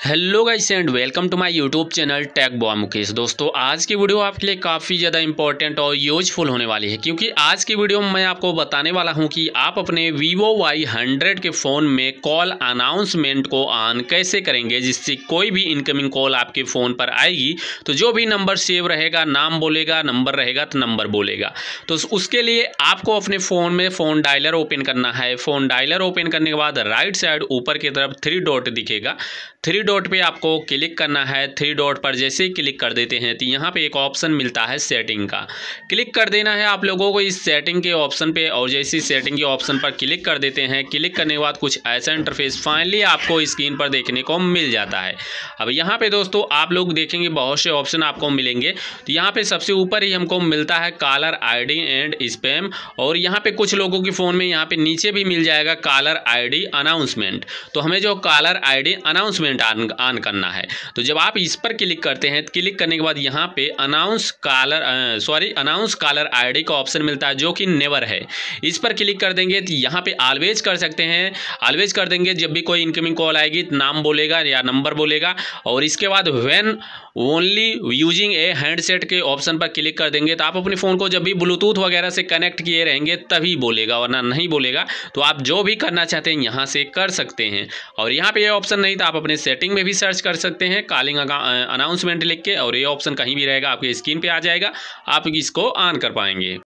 Hello guys and welcome to my YouTube channel tech boy Mukesh. दोस्तों आज की video आपके लिए काफ़ी ज़्यादा इंपॉर्टेंट और यूजफुल होने वाली है, क्योंकि आज की वीडियो में मैं आपको बताने वाला हूं कि आप अपने Vivo Y100 के फ़ोन में कॉल अनाउंसमेंट को ऑन कैसे करेंगे, जिससे कोई भी इनकमिंग कॉल आपके फ़ोन पर आएगी तो जो भी नंबर सेव रहेगा, नाम बोलेगा, नंबर रहेगा तो नंबर बोलेगा। तो उसके लिए आपको अपने फ़ोन में फ़ोन डायलर ओपन करना है। फ़ोन डायलर ओपन करने के बाद राइट साइड ऊपर की तरफ 3 डॉट दिखेगा। 3 डॉट पे आपको क्लिक करना है। 3 डॉट पर जैसे ही क्लिक कर देते हैं तो यहाँ पे एक ऑप्शन मिलता है सेटिंग का। क्लिक कर देना है आप लोगों को इस सेटिंग के ऑप्शन पे, और जैसे ही सेटिंग के ऑप्शन पर क्लिक कर देते हैं, क्लिक करने के बाद कुछ ऐसा इंटरफेस फाइनली आपको स्क्रीन पर देखने को मिल जाता है। अब यहाँ पे दोस्तों आप लोग देखेंगे बहुत से ऑप्शन आपको मिलेंगे। तो यहाँ पे सबसे ऊपर ही हमको मिलता है कॉलर ID एंड स्पैम, और यहाँ पे कुछ लोगों के फ़ोन में यहाँ पे नीचे भी मिल जाएगा कॉलर ID अनाउंसमेंट। तो हमें जो कॉलर ID अनाउंसमेंट ऑन करना है, तो जब आप इस पर क्लिक करते हैं, क्लिक करने के बाद यहाँ पे अनाउंस कॉलर ID का ऑप्शन मिलता है जो कि नेवर है। इस पर क्लिक कर देंगे तो यहाँ पे ऑलवेज कर सकते हैं। ऑलवेज कर देंगे, जब भी कोई इनकमिंग कॉल आएगी तो नाम बोलेगा या नंबर बोलेगा। और इसके बाद when only using a handset के ऑप्शन पर क्लिक कर देंगे तो आप अपने फ़ोन को जब भी ब्लूटूथ वगैरह से कनेक्ट किए रहेंगे तभी बोलेगा, वरना नहीं बोलेगा। तो आप जो भी करना चाहते हैं यहाँ से कर सकते हैं। और यहाँ पे ये ऑप्शन नहीं तो आप अपने सेटिंग में भी सर्च कर सकते हैं कॉलिंग अनाउंसमेंट लिख के, और ये ऑप्शन कहीं भी रहेगा आपके स्क्रीन पे आ जाएगा, आप इसको ऑन कर पाएंगे।